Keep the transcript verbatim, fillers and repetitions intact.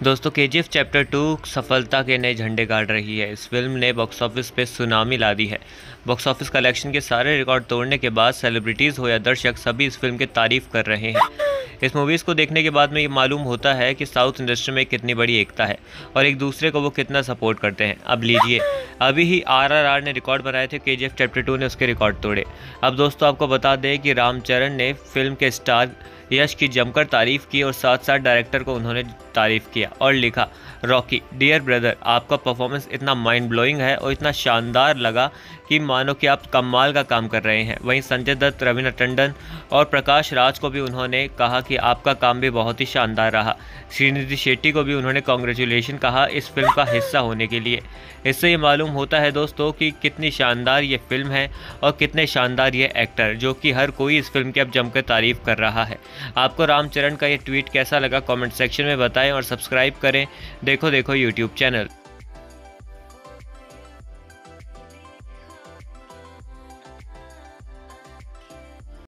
दोस्तों KGF chapter two सफलता के नए झंडे गाड़ रही है। इस फिल्म ने बॉक्स ऑफिस पे सुनामी ला दी है। बॉक्स ऑफिस कलेक्शन के सारे रिकॉर्ड तोड़ने के बाद सेलिब्रिटीज़ हो या दर्शक सभी इस फिल्म की तारीफ कर रहे हैं। इस मूवीज़ को देखने के बाद में ये मालूम होता है कि साउथ इंडस्ट्री में कितनी बड़ी एकता है और एक दूसरे को वो कितना सपोर्ट करते हैं। अब लीजिए, अभी ही आरआरआर ने रिकॉर्ड बनाए थे, केजीएफ चैप्टर टू ने उसके रिकॉर्ड तोड़े। अब दोस्तों आपको बता दें कि रामचरण ने फिल्म के स्टार यश की जमकर तारीफ की और साथ साथ डायरेक्टर को उन्होंने तारीफ किया और लिखा, रॉकी डियर ब्रदर, आपका परफॉर्मेंस इतना माइंड ब्लोइंग है और इतना शानदार लगा कि मानो कि आप कमाल का काम कर रहे हैं। वहीं संजय दत्त, रवीना टंडन और प्रकाश राज को भी उन्होंने कहा कि आपका काम भी बहुत ही शानदार रहा। श्रीनिधि शेट्टी को भी उन्होंने कॉन्ग्रेचुलेशन कहा इस फिल्म का हिस्सा होने के लिए। इससे ये मालूम होता है दोस्तों कि कितनी शानदार ये फिल्म है और कितने शानदार ये एक्टर, जो कि हर कोई इस फिल्म की अब जमकर तारीफ कर रहा है। आपको रामचरण का ये ट्वीट कैसा लगा कमेंट सेक्शन में बताएं और सब्सक्राइब करें देखो देखो यूट्यूब चैनल।